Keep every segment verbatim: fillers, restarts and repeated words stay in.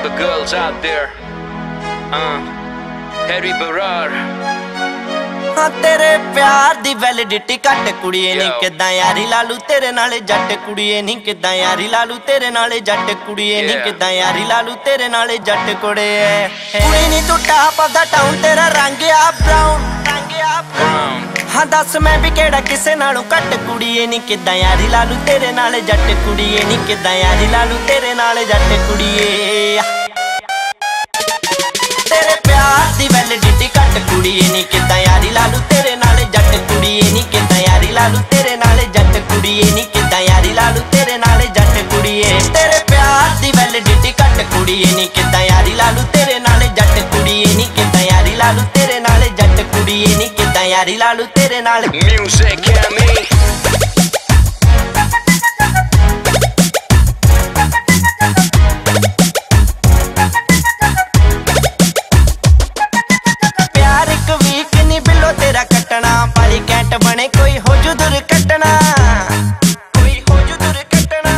all the girls out there. Uh, Harry Barar. हाँ तेरे प्यार दी वैलिडिटी घट कुड़िए नी किदां यारी लालू तेरे नाले जट कुड़िए नी किदां यारी लालू तेरे नाले जट कुड़िए नी किदां यारी लालू तेरे नाले जट कुड़िए कुड़ी नी तू टॉप ऑफ द टाउन तेरा रंग आ ब्राउन रंग आ ब्राउन हाँ दस मैं भी केड़ा किसे नालों घट कुड़िए नी किदां यारी लालू तेरे नाले जट कुड़िए नी किदां यारी लालू तेरे नाले जट कुड़िए तेरे प्यार दी वैलिडिटी घट कुड़िए नी किदां यारी लालू तेरे नाले जट कुड़िए नी किदां यारी लालू तेरे नाले जट कुड़िए नी किदां यारी लालू तेरे नाले जट कुड़िए तेरे प्यार दी वैलिडिटी घट कुड़िए नी किदां यारी लालू तेरे नाले जट कुड़िए नी किदां यारी लालू तेरे नाले जट कुड़िए नी किदां यारी लालू तेरे नाले Music and me. पाली कैंट बने कोई हो जू दूर कटना कोई हो जू दूर कटना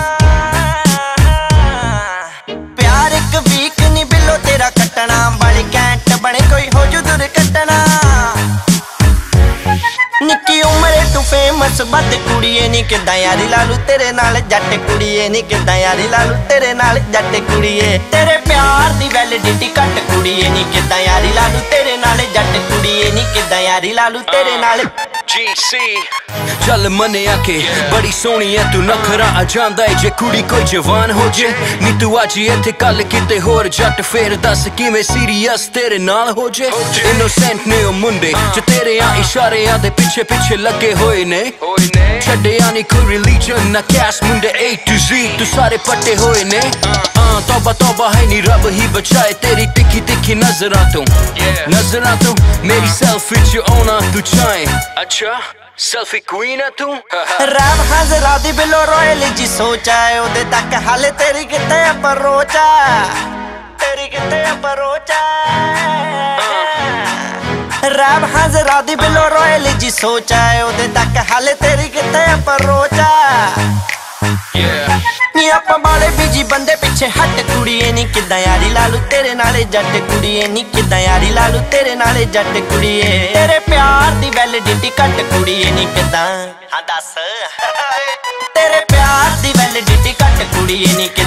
प्यार एक वीक नी बिलो तेरा कटना पाली कैंट बने कोई हो जू दूर कटना निक्की उम्र तू फेमस बद कुड़िए नी किदां यारी लालू तेरे नाल जट कुड़िए नी किदां यारी लालू तेरे नाल जट कुड़िए तेरे प्यार दी वैलिडिटी घट कुड़िए नी किदां यारी लालू तेरे नाल जट कुड़िए नी किदां यारी लालू तेरे नाल G C चल मनिया के बड़ी सोहनी है तू नखरा आ जांदा है जे कुड़ी कोई जवान हो जे नी तू अज इत्थे कल किते होर जट फेर दस किवें सीरियस तेरे नाल हो जे इनोसेंट ने ओ मुंडे जे तेरे आ इशारे दे पिछे पिछे लगे होए ने छड्डिया नी कोई रिलीजन ना कैस्ट मुंडे A to Z तू सारे पट्टे होए ने तौबा तौबा है नी रब ही बचाए तेरी तिखी तिखी नजरां तो नजरां तो मेरी सेल्फी च औना तू चाहे अच्छा सेल्फी क्वीन है तू रैप हाजरा दी बिलो रॉयल जी सोचा है ओदे तक हाले तेरी किते अप्रोचा तेरी किते अप्रोचा रैप हाजरा दी बिलो रॉयल जी सोचा है ओदे तक हाले तेरी किते अप्रोचा नी आपां वाले बीजी बंदे पिछे हट कुड़िए नी किदां यारी लालू तेरे नाले जट कुड़िए नी किदां यारी लालू तेरे नाले जट कुड़िए तेरे प्यार दी वैलिडिटी घट कुड़िए नी किदां हाँ दस तेरे प्यार दी वैलिडिटी घट कुड़िए नी